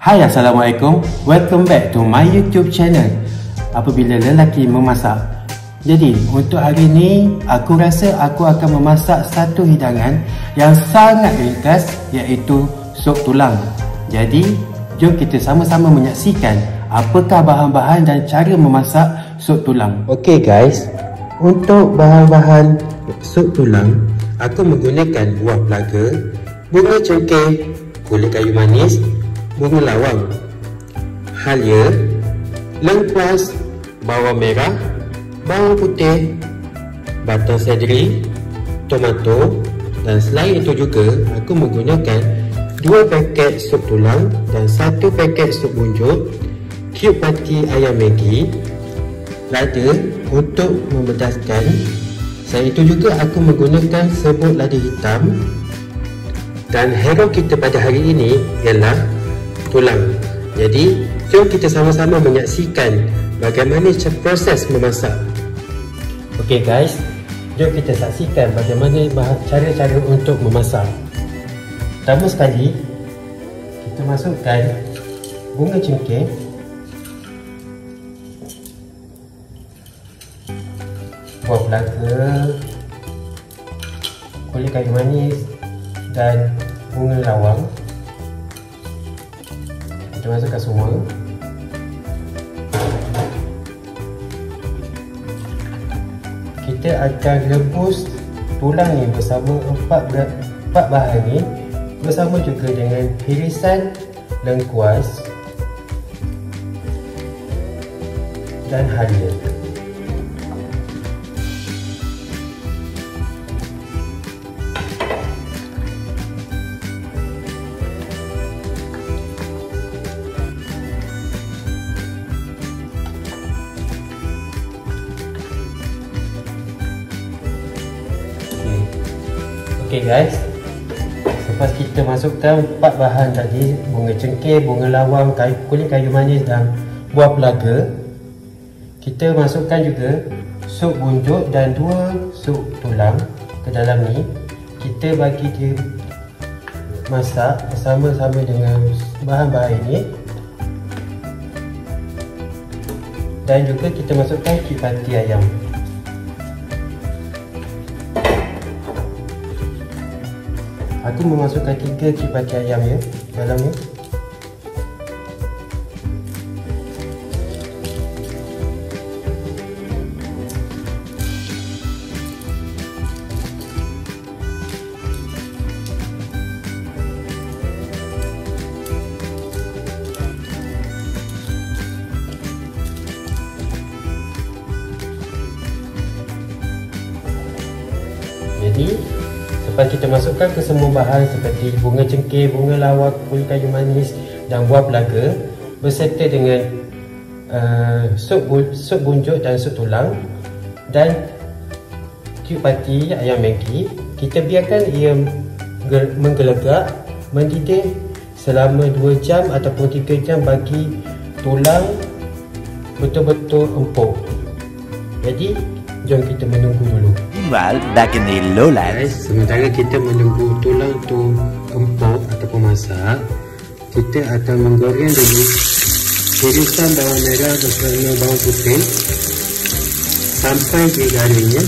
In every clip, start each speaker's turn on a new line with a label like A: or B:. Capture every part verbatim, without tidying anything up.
A: Hai, Assalamualaikum. Welcome back to my YouTube channel Apabila Lelaki Memasak. Jadi, untuk hari ini aku rasa aku akan memasak satu hidangan yang sangat ringkas, iaitu sup tulang. Jadi, jom kita sama-sama menyaksikan apakah bahan-bahan dan cara memasak sup tulang. Okey guys, untuk bahan-bahan sup tulang, aku menggunakan buah pelaga, bunga cengkeh, kulit kayu manis, bunga lawang, halia, lengkuas, bawang merah, bawang putih, batang seledri, tomato, dan selain itu juga aku menggunakan dua paket sup tulang dan satu paket sup bunjuk, cube pati ayam Maggi, lada untuk membedaskan. Selain itu juga aku menggunakan serbuk lada hitam, dan hero kita pada hari ini ialah tulang. Jadi, jom kita sama-sama menyaksikan bagaimana proses memasak. Okey guys, jom kita saksikan bagaimana cara-cara untuk memasak. Pertama sekali, kita masukkan bunga cengkeh, buah pelaga, kulit kayu manis dan bunga lawang. Kita masukkan semua. Kita akan rebus tulang ni bersama empat, empat bahan ni, bersama juga dengan irisan lengkuas dan halia. Okey guys, lepas kita masukkan empat bahan tadi, bunga cengkeh, bunga lawang, kayu, kulit kayu manis dan buah pelaga, kita masukkan juga sup bunjuk dan dua sup tulang ke dalam ni. Kita bagi dia masak bersama-sama dengan bahan-bahan ini, dan juga kita masukkan cube pati ayam. Aku memasukkan tiga cube pati ayam ya dalam ni. Jadi lepas kita masukkan ke semua bahan seperti bunga cengkeh, bunga lawang, kulit kayu manis dan buah pelaga berserta dengan uh, sup, bu sup bunjuk dan sup tulang dan cube pati ayam Maggi, kita biarkan ia menggelegak, mendidih selama dua jam ataupun tiga jam bagi tulang betul-betul empuk. Jadi jom kita menunggu dulu.
B: Meanwhile, back in the lowlands,
A: sementara kita menunggu tulang tu empuk ataupun masak, kita akan menggoreng dulu irisan bawang merah bersama bawang putih sampai dia garing ya.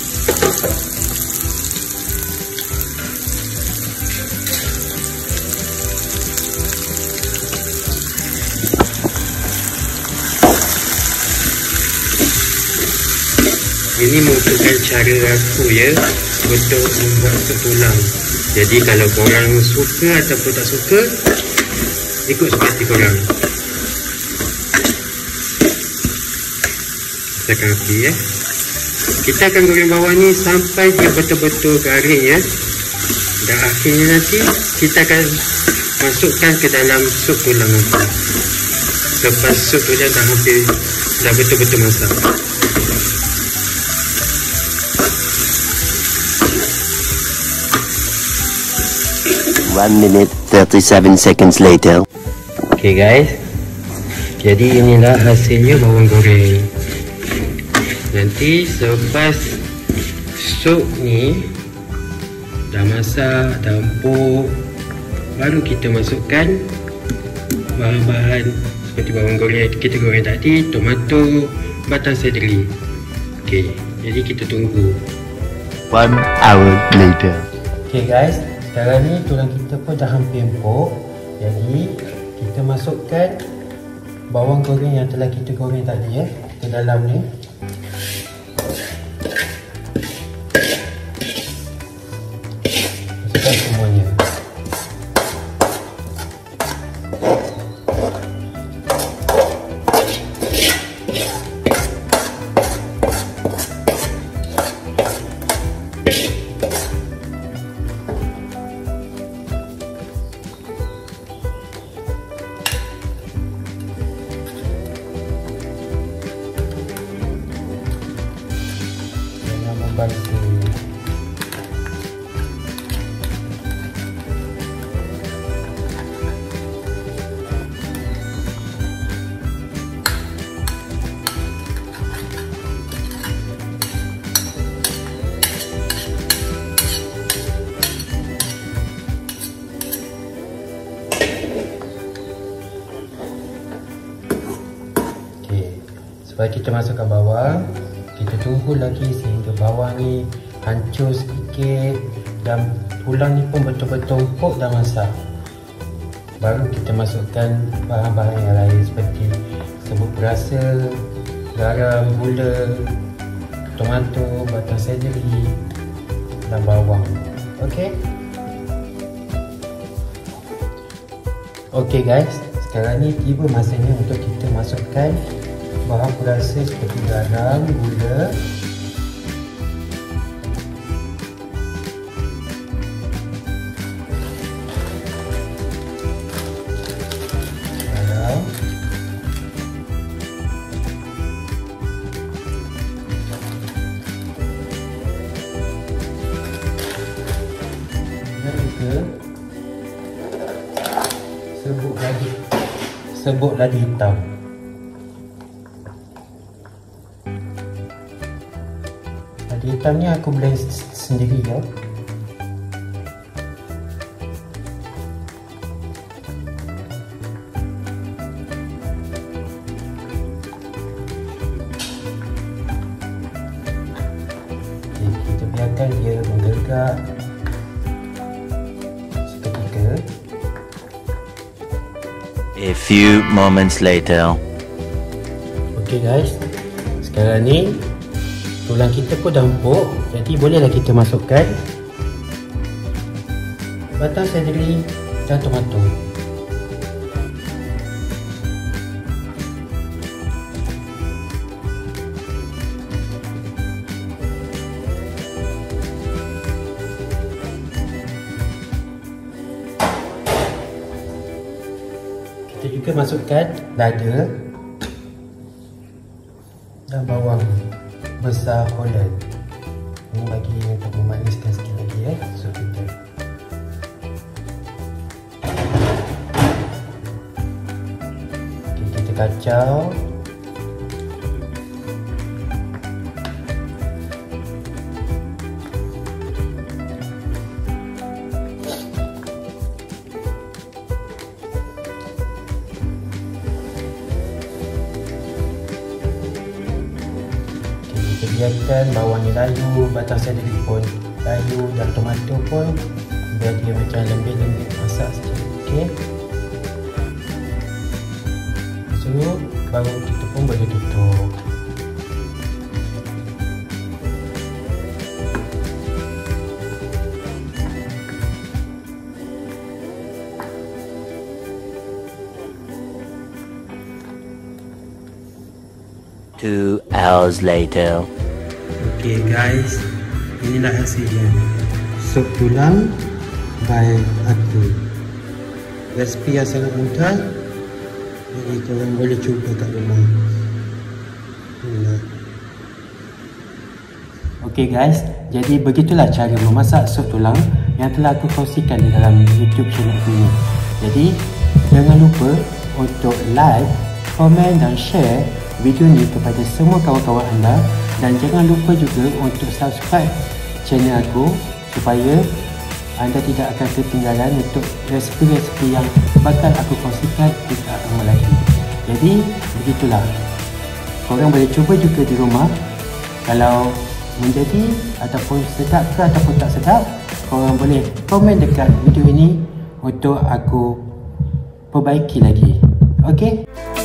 A: Ini merupakan cara aku ya untuk membuat sup tulang. Jadi kalau korang suka ataupun tak suka, ikut seperti korang. Tekan api ya. Kita akan goreng bawang ni sampai dia betul-betul garing ya. Dan akhirnya nanti kita akan masukkan ke dalam sup tulang nanti. Lepas sup tulang dah hampir, dah betul-betul masak.
B: one minute thirty-seven seconds later.
A: Okay guys, jadi inilah hasilnya bawang goreng. Nanti selepas sup ni dah masak, dah empuk, baru kita masukkan bahan-bahan seperti bawang goreng yang kita goreng tadi, tomato, batang seledri. Okey, jadi kita tunggu.
B: One hour later.
A: Okey guys, sekarang ni tulang kita pun dah hampir empuk. Jadi kita masukkan bawang goreng yang telah kita goreng tadi ya ke dalam ni. Masukkan semuanya. Bantu. Okey, supaya kita masukkan bawang. Kita tunggu lagi sehingga bawang ni hancur sedikit dan tulang ni pun betul-betul empuk dan masak. Baru kita masukkan bahan-bahan yang lain seperti serbuk perasa, garam, gula, tomato, batang seledri dan bawang. Okey. Okey guys, sekarang ni tiba masanya untuk kita masukkan bahan perasa seperti garam, gula, garam, dan juga serbuk ladi, serbuk ladi hitam. Ladi hitam ni aku blend sendiri ya. Okay, kita biarkan dia menggegak seketika.
B: A few moments later.
A: Okay guys, sekarang ni tulang kita pun dah empuk, jadi bolehlah kita masukkan batang seledri dan tomato. Kita juga masukkan lada dan bawang besar Holland. Ini bagi untuk memaniskan sikit lagi ya. So kita okay, kita kacau. Biarkan bawang ni layu, batang seledri pun layu dan tomato pun biar dia macam lembik-lembik masak sikit. Okey. So baru kita pun boleh tutup.
B: Two hours later.
A: Okay guys, inilah hasilnya sup tulang by aku. Resipi yang sangat mudah, jadi korang boleh cuba kat rumah. Okay guys, jadi begitulah cara memasak sup tulang yang telah aku kongsikan di dalam YouTube channel ini. Jadi jangan lupa untuk like, komen dan share video ni kepada semua kawan-kawan anda. Dan jangan lupa juga untuk subscribe channel aku supaya anda tidak akan ketinggalan untuk resipi-resipi yang bakal aku kongsikan di Jadi begitulah, korang boleh cuba juga di rumah. Kalau menjadi ataupun sedap ke ataupun tak sedap, korang boleh komen dekat video ini untuk aku perbaiki lagi. Okey?